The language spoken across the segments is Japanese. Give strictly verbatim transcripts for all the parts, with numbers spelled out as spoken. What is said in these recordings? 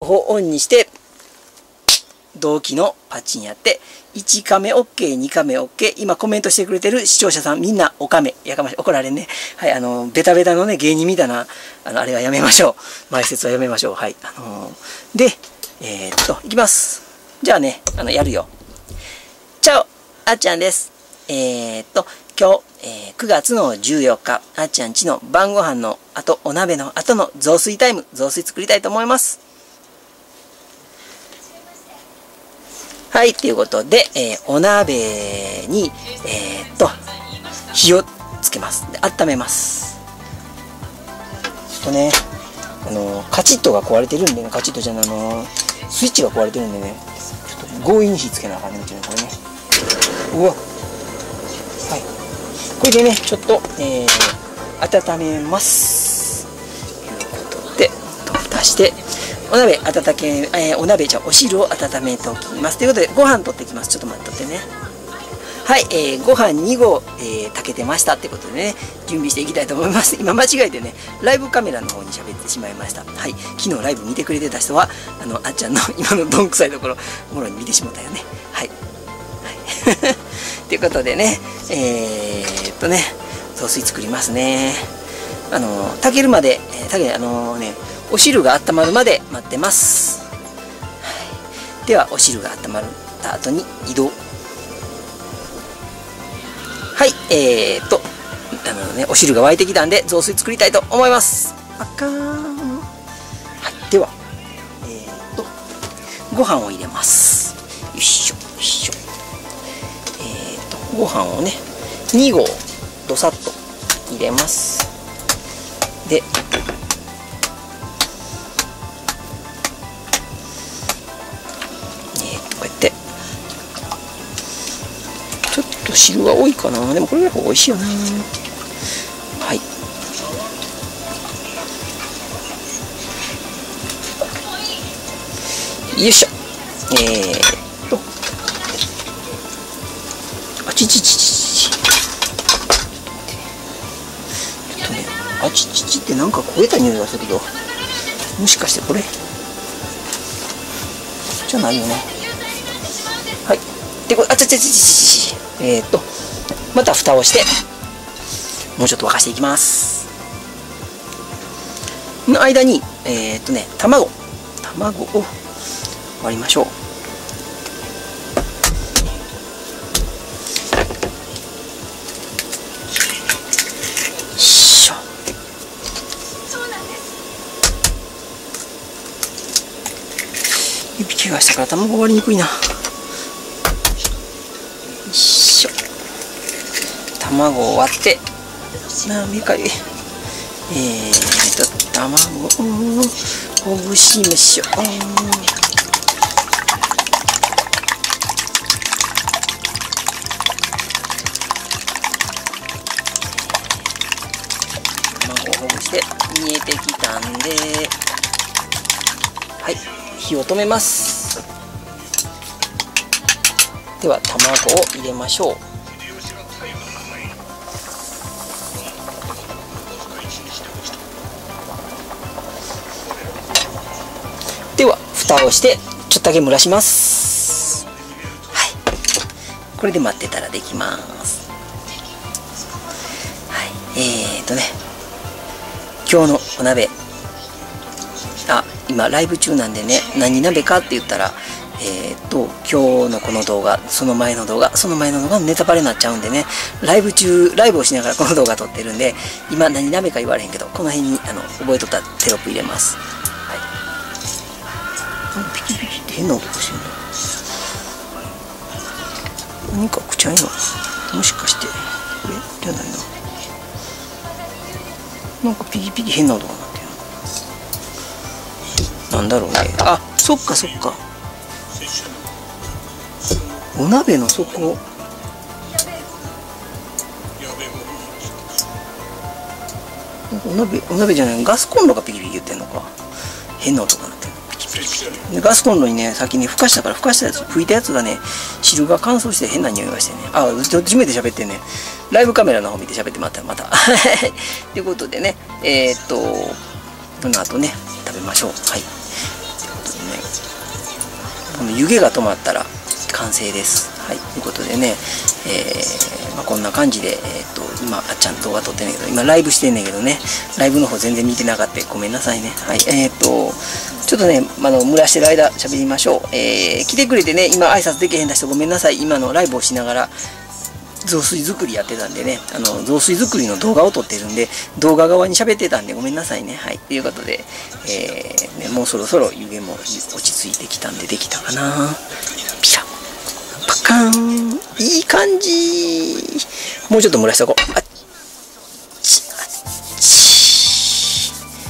をオンにして、同期のパチンやって、いちカメ OK、にカメ OK。今コメントしてくれてる視聴者さんみんなおカメ。やかましい。怒られんね。はい、あの、ベタベタのね、芸人みたいな、あの、あれはやめましょう。前説はやめましょう。はい。あのー、で、えー、っと、いきます。じゃあね、あの、やるよ。チャオ、あっちゃんです。えー、っと、今日、えー、くがつのじゅうよっか、あっちゃんちの晩ご飯の後、お鍋の後の雑炊タイム、雑炊作りたいと思います。はい、ということで、えー、お鍋に、えー、っと、火をつけます。で、温めます。ちょっとね、あのー、カチットが壊れてるんでね、カチットじゃない、あのー、スイッチが壊れてるんでね、ちょっと強引に火つけなあかんねん、うちのこれね。うわ。はい。これでね、ちょっと、えー、温めます。ということで、蓋して、お鍋温け、えー、お鍋じゃお汁を温めておきます。ということで、ご飯取ってきます。ちょっと待っとってね。はい、えー、ご飯に合、えー、炊けてましたってことでね、準備していきたいと思います。今間違えてね、ライブカメラの方に喋ってしまいました。はい、昨日ライブ見てくれてた人は、あの、あっちゃんの今のどんくさいところ、もろに見てしまったよね。はい。はい。ということでね、えー、っとね、雑炊作りますね。あの、炊けるまで、えー、炊け、あのー、ね、お汁が温まるまで待ってます。はい、では、お汁が温まった後に移動。はい、えー、っと、あのね、お汁が沸いてきたんで、雑炊作りたいと思います。あかーん。はい、では、えー、っと、ご飯を入れます。よいしょ、よいしょ。えー、っと、ご飯をね、に合、どさっと入れます。で、汁が多いかな。でもこれの方が美味しいよな。はい。よいしょ。えー、っと。あちちちちち。ちょっとね、あちちちってなんか焦げた匂いがするけど、もしかしてこれじゃないよね。はい。で、これ、あちちちちちち。えー、っとまた蓋をしてもうちょっと沸かしていきます。の間にえー、っとね卵卵を割りましょう。しょ。指怪我したから卵割りにくいな。卵を割ってなめかゆい。えーと卵をほぐしましょう。卵をほぐして煮えてきたんで、はい、火を止めます。では卵を入れましょう。では蓋をしてちょっとだけ蒸らします。はい、これで待ってたらできます。はい、えーとね今日のお鍋、あ、今ライブ中なんでね、何鍋かって言ったら、えーと今日のこの動画、その前の動画、その前の動画ネタバレになっちゃうんでね、ライブ中ライブをしながらこの動画撮ってるんで、今何鍋か言われへんけど、この辺にあの覚えとったテロップ入れます。ピキピキって変な音がしてるの。何か口愛のもしかしてこれじゃないな。なんかピキピキ変な音がなってる。なんだろうね。あ、そっかそっか。お鍋の底。お鍋お鍋じゃない、ガスコンロがピキピキ言ってんのか。変な音がなってる。でガスコンロにね、先にふかしたから、ふかしたやつ、拭いたやつがね、汁が乾燥して変な匂いがしてね、あ、どっち目で喋ってね、ライブカメラの方見て喋ってまたまた。ということでね、えー、っと、この後ね、食べましょう。はい。ということでこの湯気が止まったら完成です。はい、ということでね、えーまあ、こんな感じで、えー、と今あっちゃん動画撮ってんねんけど、今ライブしてんねんけどね、ライブの方全然見てなかったごめんなさいね。はい、えっ、ー、とちょっとね、あの蒸らしてる間喋りましょう。えー、来てくれてね、今挨拶できへんだ人ごめんなさい。今のライブをしながら雑炊作りやってたんでね、あの雑炊作りの動画を撮ってるんで、動画側に喋ってたんでごめんなさいね。はい、ということで、えーね、もうそろそろ湯気も落ち着いてきたんでできたかな。ピシャパカーン、いい感じ。もうちょっと蒸らしとこう。あっちあっち、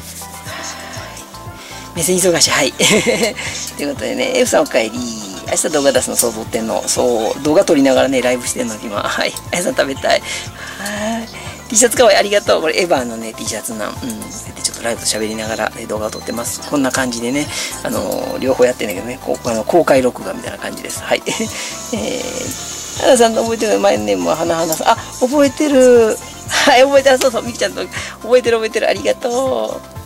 目線忙しい。はい。ということでね、F さんお帰り。明日動画出すのそう撮ってんの。そう、動画撮りながらね、ライブしてんの今。はい。あやさん食べたい。はい。T シャツかわいい。ありがとう。これエヴァのね、T シャツなん。うん。で、ちょっとライブと喋りながら、ね、動画を撮ってます。こんな感じでね、あのー、両方やってんだけどね、こうあの公開録画みたいな感じです。はい。えー、花さんの覚えてる前ネームは花花さん。あ、覚えてる。はい、覚えてる。そうそう、みきちゃんと覚えてる覚えてる。ありがとう。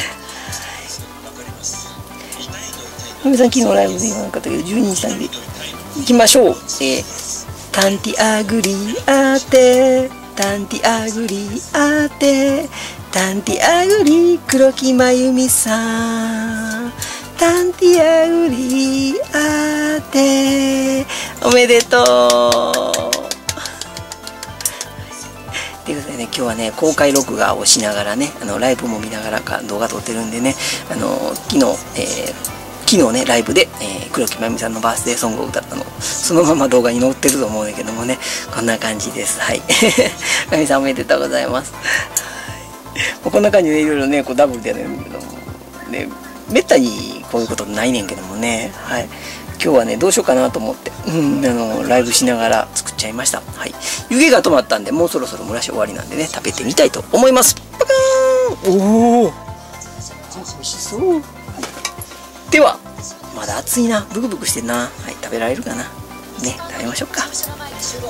みみさん、昨日ライブで言わなかったけど、じゅうにじさんで行きましょう。えー、タンティアグリーアテ、タンティアグリーアテ、タンティアグリー黒木まゆみさん、タンティアグリーアテ、おめでとう。ということでね、今日はね、公開録画をしながらね、あのライブも見ながらか動画撮ってるんでね、あの昨日、えー昨日ね、ライブで、えー、黒木まゆみさんのバースデーソングを歌ったの、そのまま動画に載ってると思うんだけどもね、こんな感じです。はい。まゆみさんおめでとうございます。もうこんな感じでいろいろね、こうダブルでね、ね、めったにこういうことないねんけどもね、はい。今日はね、どうしようかなと思って、うん、あの、ライブしながら作っちゃいました。はい。湯気が止まったんで、もうそろそろ蒸らし終わりなんでね、食べてみたいと思います。パカーン。おお。美味しそう。では、まだ暑いな、ブクブクしてんな。はい、食べられるかな。ね、食べましょうか。よいしょ。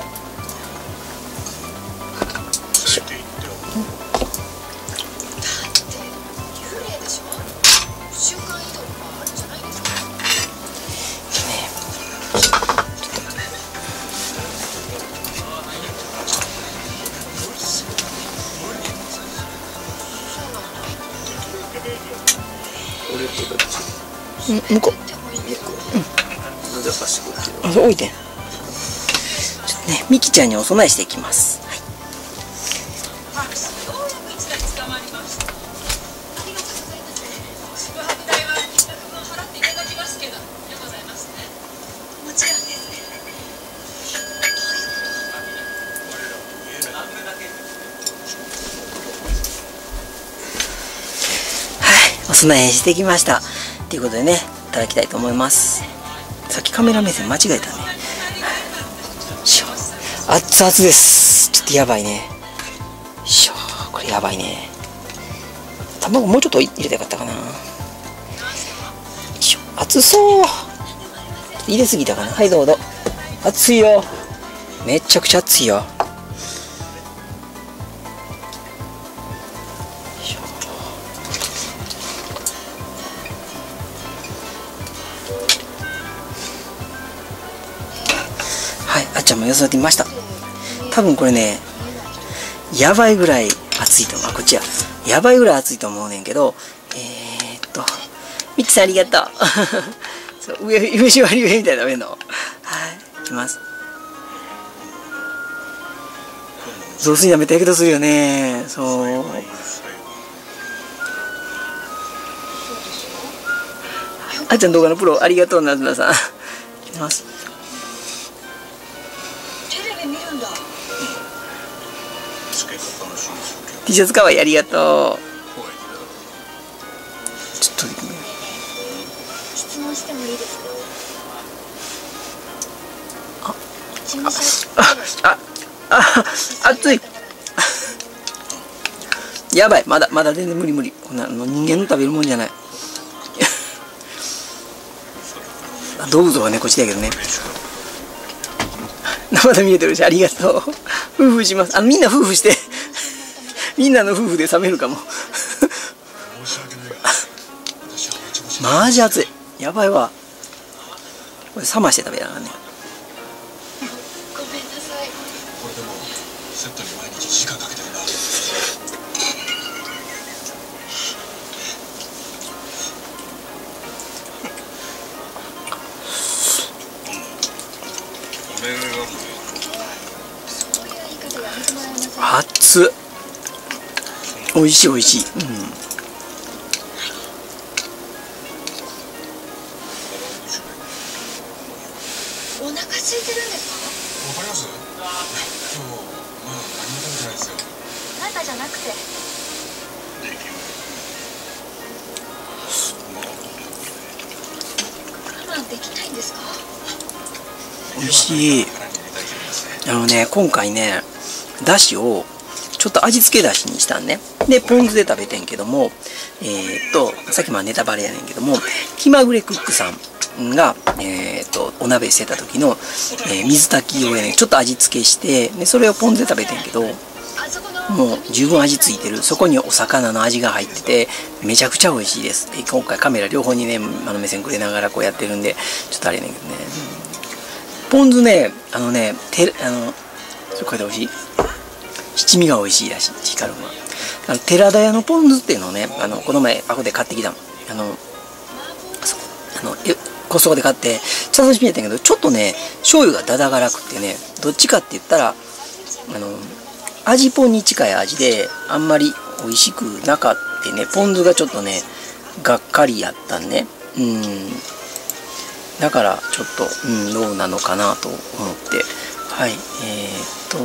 うん、向こう。うん。あ、そう置いてん。ちょっとね、みきちゃんにお供えしていきます。はい。はい、お供えしてきました。ということでね、いただきたいと思います。さっきカメラ目線間違えたね。熱々です。ちょっとやばいね。しょこれやばいね。卵もうちょっと入れたかったかな。熱そう。入れすぎたかな。はいどうぞ。熱いよ。めちゃくちゃ熱いよ。はい、あっちゃんもよそってみました。多分これね、やばいぐらい熱いと思う。あ、こっちや。やばいぐらい熱いと思うねんけど、えー、っと、ミキさんありがとう。そう上、上割り上みたいな上の。はい、いきます。雑炊なめてやけどするよね。そう。あっちゃん動画のプロありがとうなずなさん。いきます。T シャツかわいい、ありがとう。ちょっと質問してもいいですか？あ、あ、あ、熱い。やばい、まだまだ全然無理無理。こんなの人間の食べるもんじゃない。動物はね、こっちだけどね。生で見えてるし、ありがとう。夫婦します。あのみんな夫婦して。みんなの夫婦で冷めるかも。マジ熱い。やばいわ。 これ冷まして食べながらね。 ごめんなさい。これでもセットに毎日時間かけてるな。 熱っ、美味しい美味しい。うん。 お腹空いてるんですか？わかります？今日まだ何も食べてないですよ。あなたじゃなくて。我慢できないんですか？ 美味しい。あのね、今回ね、だしをちょっと味付けだしにしたんね。で、ポン酢で食べてんけども、えー、っと、さっきまあネタバレやねんけども、気まぐれクックさんが、えー、っと、お鍋してた時の、えー、水炊きをやね、ちょっと味付けして、で、それをポン酢で食べてんけど、もう十分味付いてる。そこにお魚の味が入ってて、めちゃくちゃ美味しいです。で、今回カメラ両方にね、あの目線くれながらこうやってるんで、ちょっとあれやねんけどね。ポン酢ね、あのね、てあの、それこれで美味しい。七味が美味しいらしい、光るのは。あの寺田屋のポン酢っていうのをね、あのこの前、あこで買ってきたの。あの、あのえコストコで買って、ちゃんとしみやったんやけど、ちょっとね、醤油がだだがらくってね、どっちかって言ったら、あの、味ポンに近い味で、あんまり美味しくなかったね、ポン酢がちょっとね、がっかりやったんね。うん。だからちょっと、うん、どうなのかなと思って、はい、えー、っと、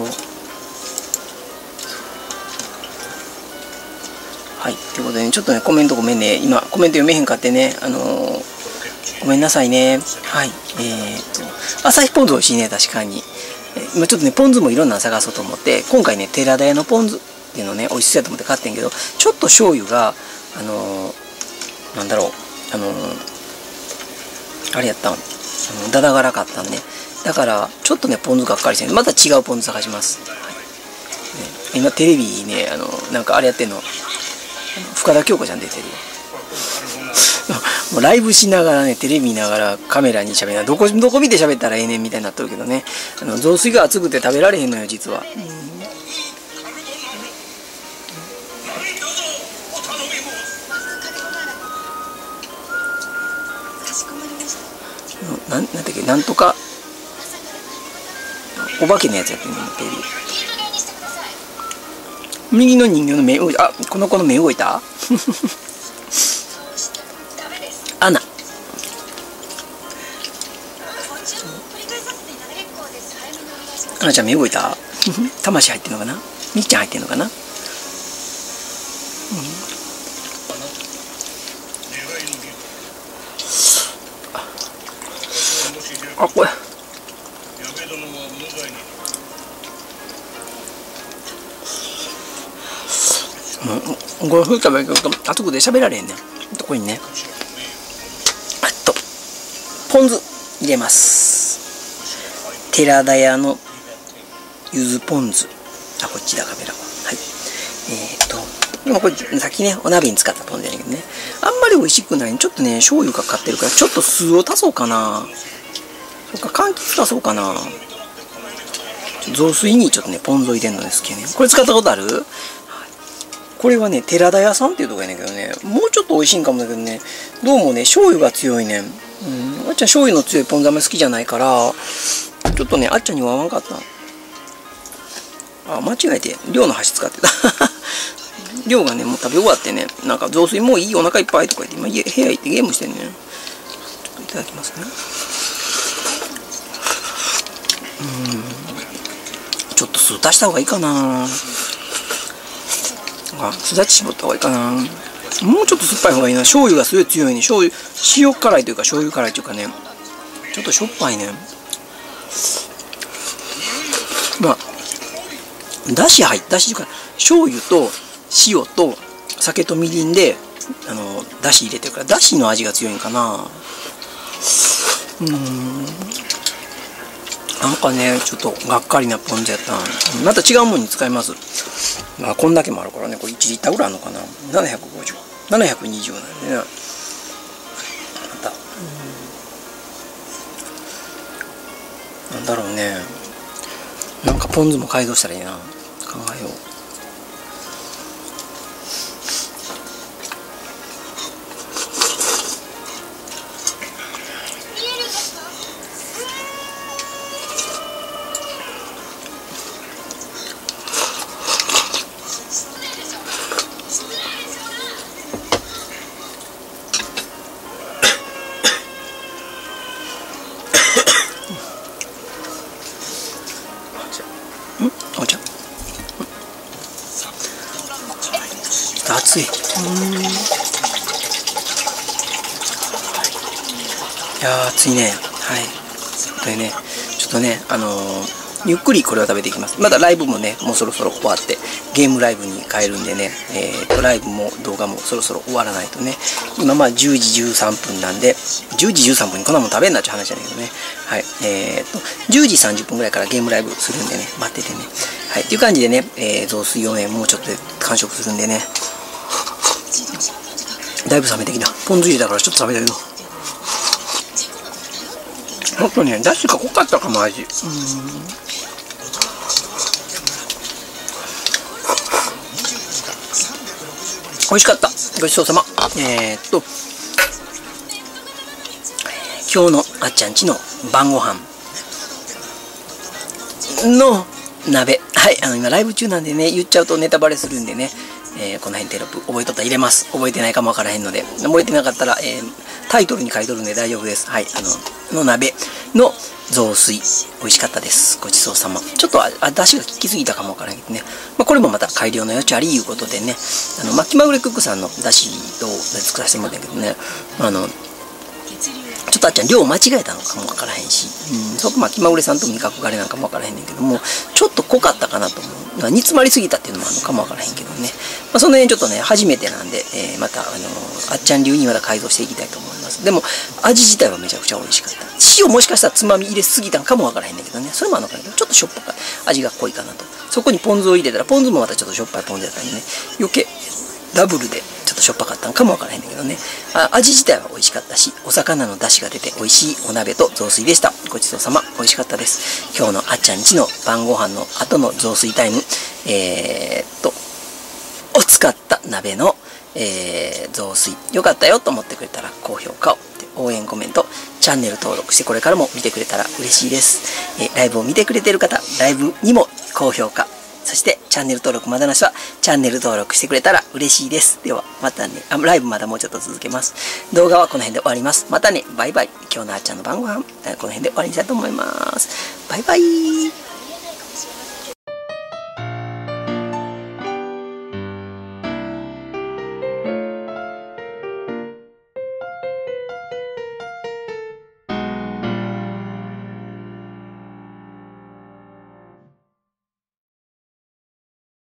はい、ということでね、ちょっとね、コメントごめんね、今、コメント読めへんかってね、あのー、ごめんなさいね。はい、えー、っと、朝日ポン酢美味しいね、確かに。今ちょっとね、ポン酢もいろんなの探そうと思って、今回ね、寺田屋のポン酢っていうのね、美味しそうやと思って買ってんけど、ちょっと醤油が、あのー、なんだろう、あのー、あれやったん、あのだだがらかったんで、だからちょっとねポン酢がっかりしてまた違うポン酢探します、はいね、今テレビね、あのなんかあれやってんの、深田恭子ちゃん出てるわもうライブしながらね、テレビ見ながらカメラに喋る、どこどこ見て喋ったらええねんみたいになっとるけどね、あの雑炊が熱くて食べられへんのよ実は。なん、なんだっけ、なんとかお化けのやつやってるのテレビ。右の人形の目、あ、この子の目動いたアナ。アナちゃん目動いた魂入ってんのかな、みっちゃん入ってんのかな、うん、あ、これうん、これふう食べるとあそこで喋られへんねん。ここにね、あっとポン酢入れます。寺田屋のゆずポン酢、あ、こっちだカメラは。はい、えー、っとでもこれさっきねお鍋に使ったポン酢やねんけどね、あんまり美味しくない。ちょっとね醤油がかかってるから、ちょっと酢を足そうかな。そっか、柑橘足そうかな。雑炊にちょっとねポン酢を入れるのですけどね。これ使ったことある？これはね、寺田屋さんっていうとこやねんけどね、もうちょっと美味しいんかもだけどね、どうもね、醤油が強いねん。うん、あっちゃん醤油の強いポン酢あんまり好きじゃないから、ちょっとね、あっちゃんには合わんかった。あ、間違えて、量の箸使ってた。量がね、もう食べ終わってね、なんか雑炊もういい、お腹いっぱいとか言って、今家部屋行ってゲームしてんねん。ちょっといただきますね。うん。ちょっと酢足した方がいいかな。すだち絞った方がいいかな。もうちょっと酸っぱい方がいいな。醤油がすごい強いね。醤油、塩辛いというか醤油辛いというかね、ちょっとしょっぱいね。まあだし入っただしというか醤油と塩と酒とみりんであのだし入れてるから、だしの味が強いんかな。うーん、なんかね、ちょっとがっかりなポン酢やったな。また違うものに使います。まあこんだけもあるからね、これいちリッターぐらいあるのかな。ななひゃくごじゅう、ななひゃくにじゅうなんでね。また、 なんだろうね。なんかポン酢も改造したらいいな。考えよう。お茶。熱い。うん。いやー熱いね。はい。これね、ちょっとね、あのー、ゆっくりこれを食べていきます。まだライブもね、もうそろそろ終わって、ゲームライブに変えるんでね、えーと、ライブも動画もそろそろ終わらないとね、今まあじゅうじじゅうさんぷんなんで、じゅうじじゅうさんぷんにこんなもん食べんなっちゅう話じゃないけどね。はい。えーと、じゅうじさんじゅっぷんぐらいからゲームライブするんでね、待っててね。はい。っていう感じでね、えー、雑炊をね、もうちょっとで完食するんでね。だいぶ冷めてきた。ポン酢入れたからちょっと冷めたけど。もっとね、だしが濃かったかも、味。うん。美味しかった。ごちそうさま。えー、っと、今日のあっちゃんちの晩ご飯の鍋。はい、あの今ライブ中なんでね、言っちゃうとネタバレするんでね、えー、この辺テロップ覚えとったら入れます。覚えてないかもわからへんので、覚えてなかったら、えー、タイトルに書いとるんで大丈夫です。はい、あの、の鍋の雑炊、美味しかったです。ごちそうさま。ちょっとあ、出汁が効きすぎたかもわからへんけどね。まあ、これもまた改良の余地ありいうことでね、あの、まあ、気まぐれクックさんの出汁を作らせてもらったけどね、あの、ちょっとあっちゃん量間違えたのかもわからへんし、うん、そこまあ気まぐれさんと味覚があれなんかもわからへんねんけども、ちょっと濃かったかなと思う。煮詰まりすぎたっていうのもあるのかもわからへんけどね。まあ、その辺ちょっとね、初めてなんで、えー、また、あのー、あっちゃん流にまた改造していきたいと思います。でも、味自体はめちゃくちゃ美味しかった。塩もしかしたらつまみ入れすぎたんかもわからへんねんけどね。それもあるのかな。ちょっとしょっぱかい。味が濃いかなと。そこにポン酢を入れたら、ポン酢もまたちょっとしょっぱいポン酢だったんでね、余計、ダブルでちょっとしょっぱかったんかもわからへんねんけどね。あ、味自体は美味しかったし、お魚の出汁が出て美味しいお鍋と雑炊でした。ごちそうさま。美味しかったです。今日のあっちゃんちの晩ご飯の後の雑炊タイム、えー、っと、を使った鍋の、えー、雑炊。よかったよと思ってくれたら高評価を。応援コメント、チャンネル登録してこれからも見てくれたら嬉しいです。えー、ライブを見てくれてる方、ライブにも高評価。そしてチャンネル登録まだなしはチャンネル登録してくれたら嬉しいです。ではまたね、あ、ライブまだもうちょっと続けます。動画はこの辺で終わります。またね、バイバイ。今日のあっちゃんの晩ご飯、この辺で終わりにしたいと思います。バイバイ。